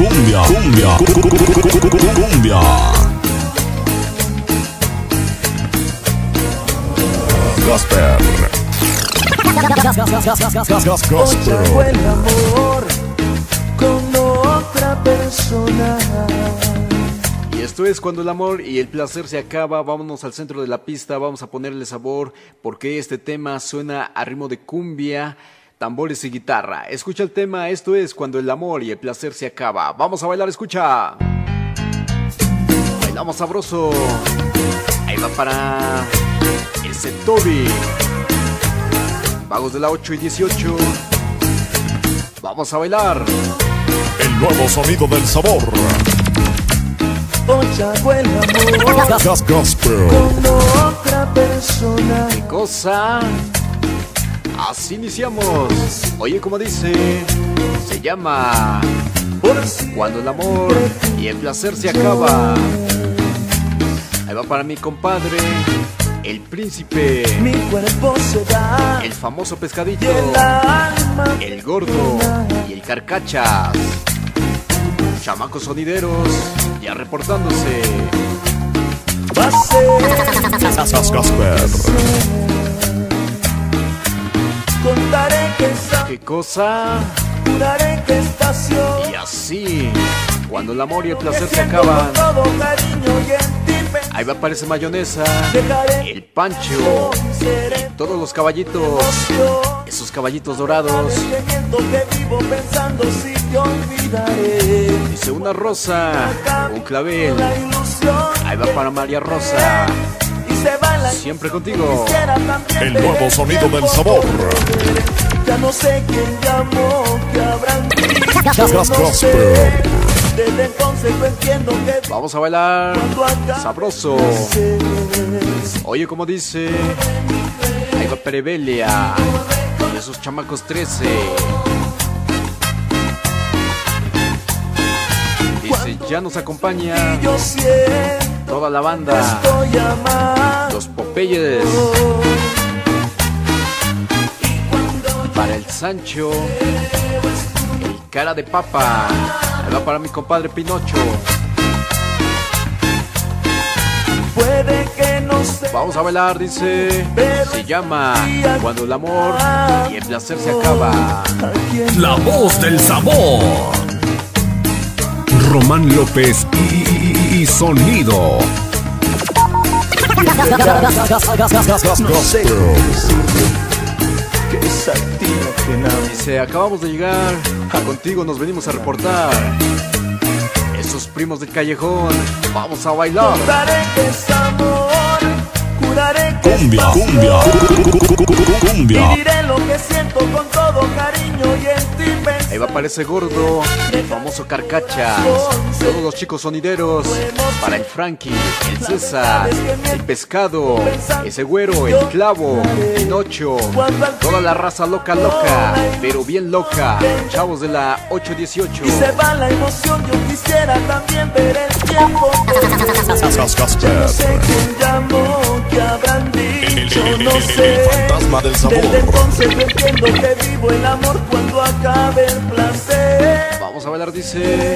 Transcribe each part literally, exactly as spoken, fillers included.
cumbia, cumbia, cumbia. Gospel. Otra el amor con otra persona. Y esto es cuando el amor y el placer se acaba. Vámonos al centro de la pista, vamos a ponerle sabor, porque este tema suena a ritmo de cumbia, tambores y guitarra. Escucha el tema, esto es cuando el amor y el placer se acaba. Vamos a bailar, escucha. Bailamos sabroso. Ahí va para ese Toby. Vagos de la ocho y dieciocho. Vamos a bailar. El nuevo sonido del sabor. Otra el amor Gospel. con otra persona. ¿Qué cosa? Así iniciamos. Oye, como dice, se llama Por si Cuando el amor y el placer se acaba. Ahí va para mi compadre, el príncipe, mi cuerpo se da el famoso y pescadito, el alma el gordo y el carcachas. Chamacos sonideros ya reportándose. va a ser. Gospel. Contaré que esa, ¿Qué cosa? juraré que estación. Y así, cuando el amor y el placer se Siento acaban. con todo cariño y en ti pensar. Ahí va a aparecer mayonesa, Dejaré el Pancho, seré todos los caballitos, yo. esos caballitos dorados. Teniendo que vivo pensando si te olvidaré. Dice una rosa, un clavel. La ilusión Ahí va para María Rosa, y se va la siempre contigo. quisiera también El ver nuevo el sonido tiempo del sabor. correr. Ya no sé quién llamó, que habrán dicho, no sé. Gospel. Desde entonces no entiendo que Vamos a bailar cuando acá sabroso. Oye, como dice, ahí va Perevelia y esos chamacos trece. Dice, ya nos acompaña yo siento toda la banda, estoy amando. los Popeyes, para el Sancho, el cara de papa. Ahí va para mi compadre Pinocho. Puede que no sé. Vamos a bailar, dice, se llama Cuando el amor y el placer se acaba. La voz del sabor. Román López y, y- y sonido. No sé qué decirte, que es a ti lo que nada. Dice, acabamos de llegar, contigo nos venimos a reportar. Esos primos del callejón, vamos a bailar. Juraré que es amor, juraré que Cumbia, es cumbia, pasión. cumbia. Y diré lo que siento con todo cariño y en ti pensar. Ahí va para ese gordo, el famoso carcacha. Todos los chicos sonideros, para el Frankie, el César, el pescado, ese güero, el clavo, Pinocho, toda la raza loca, loca, pero bien loca. Chavos de la ocho dieciocho. Y se va la emoción, yo quisiera también ver el tiempo correr. No sé quién llamó, que habrán dicho, no sé. Fantasma del sabor. Desde entonces no entiendo que vivo el amor cuando acabe el placer. Vamos a bailar, dice.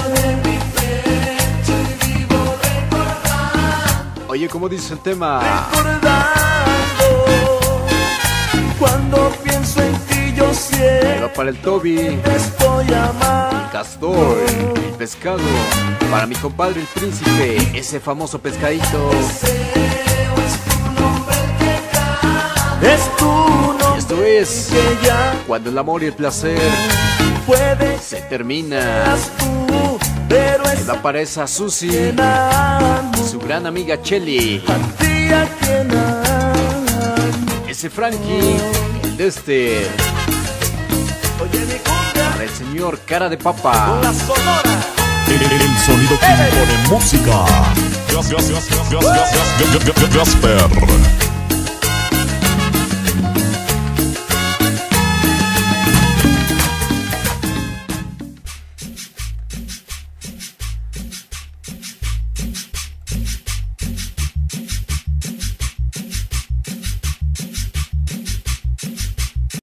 Oye, ¿cómo dice el tema? Recordando, cuando pienso en ti yo Ahí siempre va para el Toby, estoy amando. Castor, el pescado, para mi compadre el príncipe, ese famoso pescadito. Es tu nombre Esto es que ya cuando el amor y el placer puedes se termina. seas tú, pero Ahí es va para esa Susi, amo su gran amiga Chelly, a ti a quien amo. ese Frankie, el de este, Oye mi cumbia, para el señor cara de papa. la sonora. El, el sonido que impone música. Gospel.